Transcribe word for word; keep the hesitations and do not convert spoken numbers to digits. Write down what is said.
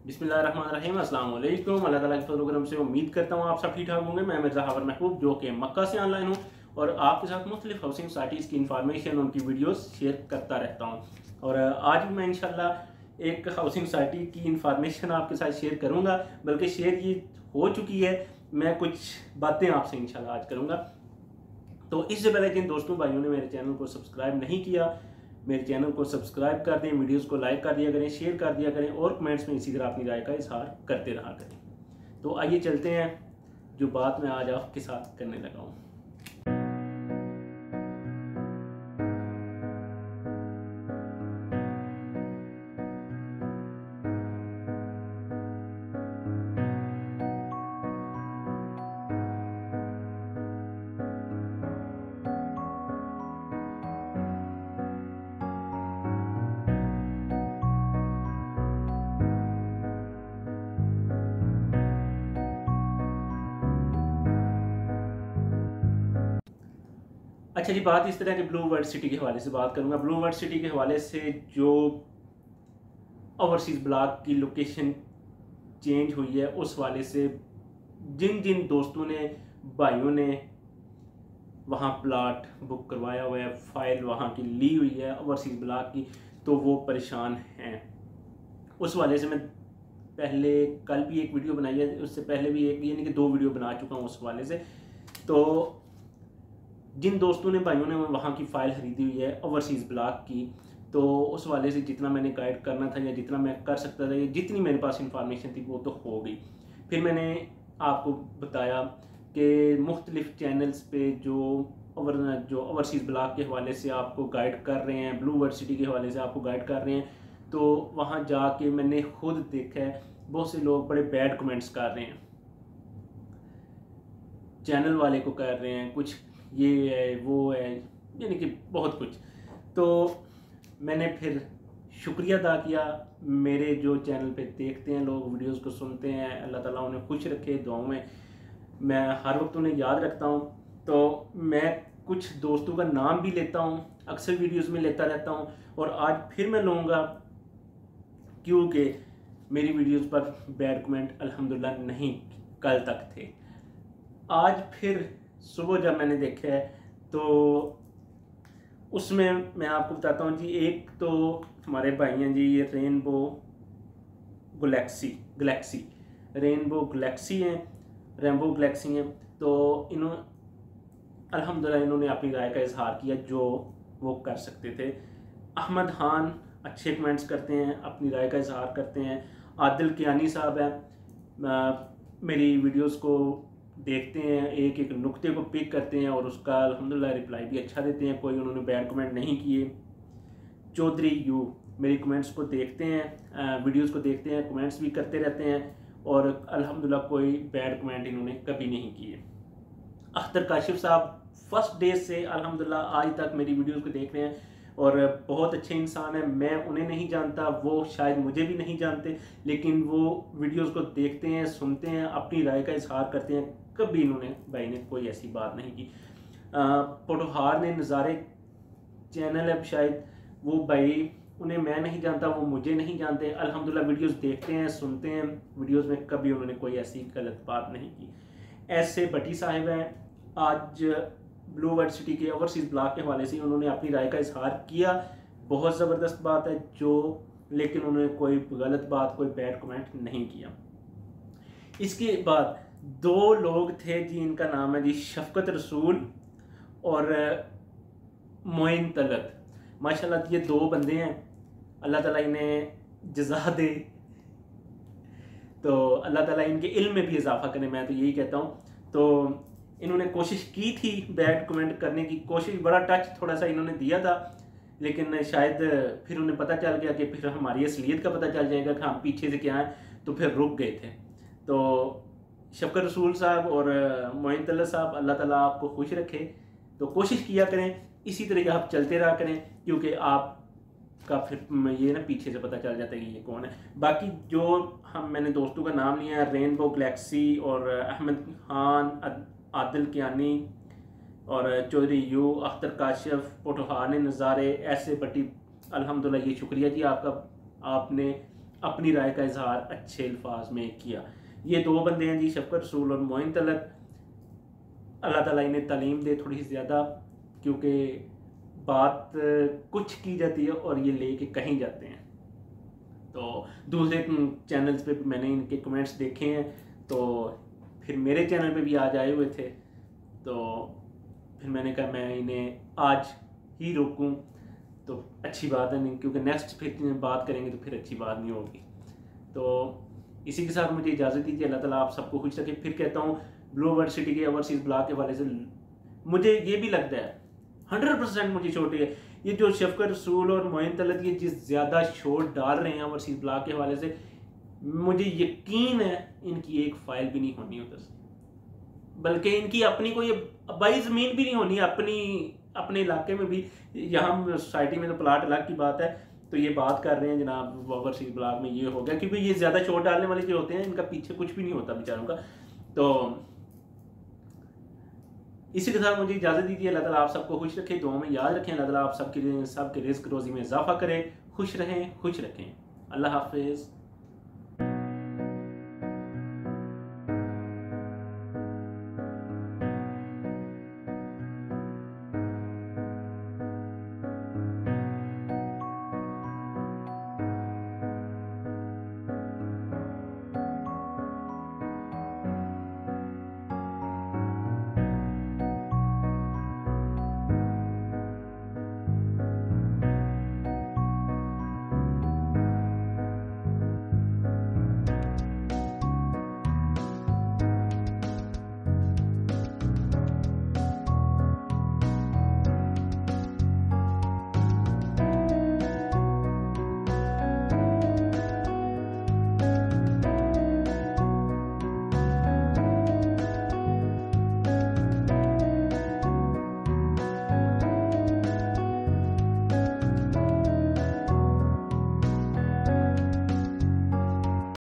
बिस्मिल्लाहिर्रहमानिर्रहीम, अस्सलाम वालेकुम। अल्लाह ताला के प्रोग्राम से उम्मीद करता हूँ आप सब ठीक ठाक होंगे। मैं मिर्ज़ा हावर महबूब जो कि मक्का से ऑनलाइन हूँ और आपके साथ मुख्तलिफ हाउसिंग सोसाइटीज़ की इंफॉर्मेशन, उनकी वीडियोस शेयर करता रहता हूँ। और आज भी मैं इंशाल्लाह एक हाउसिंग सोसाइटी की इंफॉर्मेशन आपके साथ शेयर करूँगा, बल्कि शेयर ये हो चुकी है। मैं कुछ बातें आपसे इंशाल्लाह आज करूँगा। तो इससे पहले जिन दोस्तों भाइयों ने मेरे चैनल को सब्सक्राइब नहीं किया, मेरे चैनल को सब्सक्राइब कर दें, वीडियोस को लाइक कर दिया करें, शेयर कर दिया करें और कमेंट्स में इसी तरह अपनी राय का इजहार करते रहा करें। तो आइए चलते हैं जो बात मैं आज आपके साथ करने लगा हूँ। अच्छा जी, बात इस तरह के ब्लू वर्ल्ड सिटी के हवाले से बात करूंगा। ब्लू वर्ल्ड सिटी के हवाले से जो ओवरसीज़ ब्लॉक की लोकेशन चेंज हुई है, उस वाले से जिन जिन दोस्तों ने, भाइयों ने वहाँ प्लाट बुक करवाया हुआ है, फाइल वहाँ की ली हुई है ओवरसीज़ ब्लॉक की, तो वो परेशान हैं। उस वाले से मैं पहले कल भी एक वीडियो बनाई है, उससे पहले भी एक, यानी कि दो वीडियो बना चुका हूँ उस वाले से। तो जिन दोस्तों ने, भाइयों ने वहाँ की फ़ाइल ख़रीदी हुई है ओवरसीज़ ब्लॉक की, तो उस वाले से जितना मैंने गाइड करना था या जितना मैं कर सकता था या जितनी मेरे पास इंफॉर्मेशन थी वो तो हो गई। फिर मैंने आपको बताया कि मुख्तलिफ चैनल्स पे जो ओवर जो ओवरसीज़ ब्लॉक के हवाले से आपको गाइड कर रहे हैं, ब्लू वर्ल्ड सिटी के हवाले से आपको गाइड कर रहे हैं, तो वहाँ जाके मैंने खुद देखा है बहुत से लोग बड़े बैड कमेंट्स कर रहे हैं, चैनल वाले को कर रहे हैं, कुछ ये है वो है, यानी कि बहुत कुछ। तो मैंने फिर शुक्रिया अदा किया, मेरे जो चैनल पे देखते हैं लोग, वीडियोस को सुनते हैं, अल्लाह ताला उन्हें खुश रखे, दुआओं में मैं हर वक्त उन्हें याद रखता हूँ। तो मैं कुछ दोस्तों का नाम भी लेता हूँ, अक्सर वीडियोस में लेता रहता हूँ, और आज फिर मैं लूँगा क्योंकि मेरी वीडियोस पर बैड कमेंट अल्हम्दुलिल्लाह नहीं कल तक थे। आज फिर सुबह जब मैंने देखा है तो उसमें मैं आपको बताता हूँ जी। एक तो हमारे भाई हैं जी, ये rainbow galaxy galaxy rainbow galaxy हैं रेनबो गैलेक्सी हैं तो इन्होंने अल्हम्दुलिल्लाह इन्होंने अपनी राय का इजहार किया जो वो कर सकते थे। अहमद खान अच्छे कमेंट्स करते हैं, अपनी राय का इजहार करते हैं। आदिल कियानी साहब हैं, मेरी वीडियोस को देखते हैं, एक एक नुक्ते को पिक करते हैं और उसका अल्हम्दुलिल्लाह रिप्लाई भी अच्छा देते हैं, कोई उन्होंने बैड कमेंट नहीं किए। चौधरी यू मेरी कमेंट्स को देखते हैं, वीडियोस को देखते हैं, कमेंट्स भी करते रहते हैं और अल्हम्दुलिल्लाह कोई बैड कमेंट इन्होंने कभी नहीं किए। अख्तर काशिफ साहब फर्स्ट डे से अल्हम्दुलिल्लाह आज तक मेरी वीडियोस को देख रहे हैं और बहुत अच्छे इंसान है। मैं उन्हें नहीं जानता, वो शायद मुझे भी नहीं जानते, लेकिन वो वीडियोस को देखते हैं, सुनते हैं, अपनी राय का इजहार करते हैं। कभी इन्होंने भाई ने कोई ऐसी बात नहीं की। पोटोहार ने नज़ारे चैनल है शायद, वो भाई उन्हें मैं नहीं जानता, वो मुझे नहीं जानते, अल्हम्दुलिल्लाह वीडियोस देखते हैं, सुनते हैं, वीडियोस में कभी उन्होंने कोई ऐसी गलत बात नहीं की। ऐसे भट्टी साहिब हैं, आज ब्लू वर्ल्ड सिटी के ओवरसीज़ ब्लॉक के हवाले से उन्होंने अपनी राय का इजहार किया, बहुत ज़बरदस्त बात है जो, लेकिन उन्होंने कोई गलत बात, कोई बैड कमेंट नहीं किया। इसके बाद दो लोग थे जी, इनका नाम है जी शफकत रसूल और मोइन तलत। माशाल्लाह ये दो बंदे हैं, अल्लाह ताला इन्हें जज़ा दे, तो अल्लाह ताला इनके इल्म में भी इजाफा करे, मैं तो यही कहता हूँ। तो इन्होंने कोशिश की थी बैड कमेंट करने की कोशिश, बड़ा टच थोड़ा सा इन्होंने दिया था, लेकिन शायद फिर उन्हें पता चल गया कि फिर हमारी असलियत का पता चल जाएगा कि हम पीछे से क्या हैं, तो फिर रुक गए थे। तो शफकत रसूल साहब और मोइन तलत साहब, अल्लाह ताला आपको खुश रखे, तो कोशिश किया करें, इसी तरह आप चलते रहा करें, क्योंकि आप का फिर ये ना पीछे से पता चल जाता है कि ये कौन है। बाकी जो हम मैंने दोस्तों का नाम लिया है, रेनबो गैलेक्सी और अहमद खान, आदिल कियानी और चौधरी यू, अख्तर काशिफ, पोटोहार ने नज़ारे, ऐसे बटी, अल्हम्दुलिल्लाह ये शुक्रिया जी आपका, आपने अपनी राय का इजहार अच्छे अल्फाज में किया। ये दो बंदे हैं जी, शफकत रसूल और मोइन तलत। अल्लाह ताला इन्हें तालीम दे थोड़ी सी ज़्यादा, क्योंकि बात कुछ की जाती है और ये ले कर कहीं जाते हैं। तो दूसरे चैनल्स पे मैंने इनके कमेंट्स देखे हैं, तो फिर मेरे चैनल पे भी आज आए हुए थे, तो फिर मैंने कहा मैं इन्हें आज ही रोकूं तो अच्छी बात है नहीं, क्योंकि नेक्स्ट फिर बात करेंगे तो फिर अच्छी बात नहीं होगी। तो इसी के साथ मुझे इजाज़त दीजिए। अल्लाह ताला आप सबको खुश रखे। फिर कहता हूँ ब्लू वर्ड सिटी के ओवरसीज़ ब्लॉग के हवाले से मुझे ये भी लगता है हंड्रेड परसेंट मुझे छोटी है, ये जो शफकत रसूल और मोइन तलत ये जिस ज़्यादा शोर डाल रहे हैं ओवरसीज़ ब्लॉग के हवाले से, मुझे यकीन है इनकी एक फ़ाइल भी नहीं होनी उधर से, बल्कि इनकी अपनी कोई बाई ज़मीन भी नहीं होनी अपनी अपने इलाके में भी। यहाँ सोसाइटी में तो प्लाट अलग की बात है, तो ये बात कर रहे हैं जनाब ओवरसीज़ ब्लॉग में ये हो गया, क्योंकि ये ज़्यादा शोर डालने वाले जो होते हैं इनका पीछे कुछ भी नहीं होता बेचारों का। तो इसी के साथ मुझे इजाज़त दीजिए। अल्लाह ताला आप सबको खुश रखे, दुआ में याद रखें। अल्लाह ताला आप सबके सबके रिस्क रोज़ी में इजाफा करें, खुश रहें, खुश रखें। अल्लाह हाफिज़।